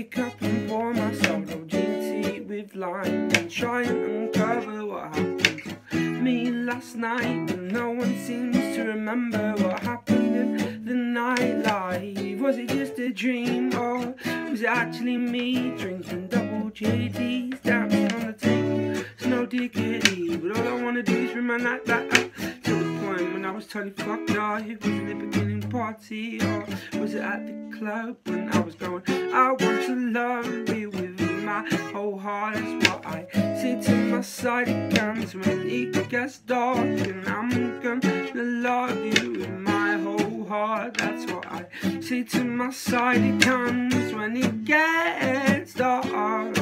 pick up and pour my solo green tea with lime and try and uncover what happened to me last night. But no one seems to remember what happened in the nightlife. Was it just a dream, or was it actually me drinking double JDs, dancing on the table? It's no diggity, but all I wanna do is bring my night back up to the point when I was totally fucked up. Was it the beginning party, or was it at the club when I was going? I want to love you with my whole heart. That's what I say to my side guns when it gets dark, and I'm gonna love you with my whole heart. That's what I say to my side guns when it gets dark.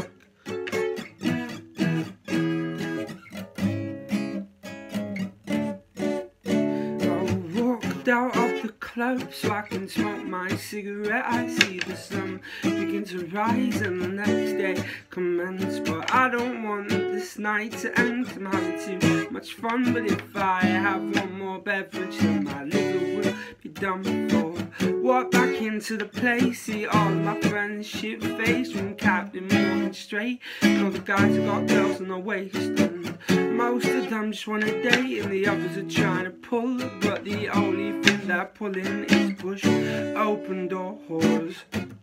Out of the club so I can smoke my cigarette. I see the sun begin to rise and the next day commence, but I don't want this night to end. I'm having too much fun, but if I have one more beverage then my liver will be done for. Walk back into the place, see all of my friends shit faced from Captain Morgan straight, and all the guys who got girls on the waist, and most of them just want a date and the others are trying to pull, but the only thing they're pulling is push open doors.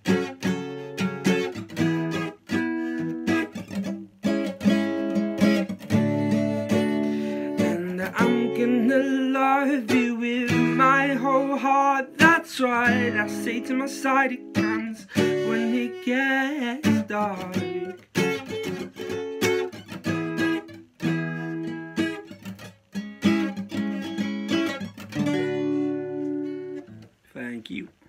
And I'm gonna love you with my whole heart. That's right, I say to my side guns when it gets dark. Thank you.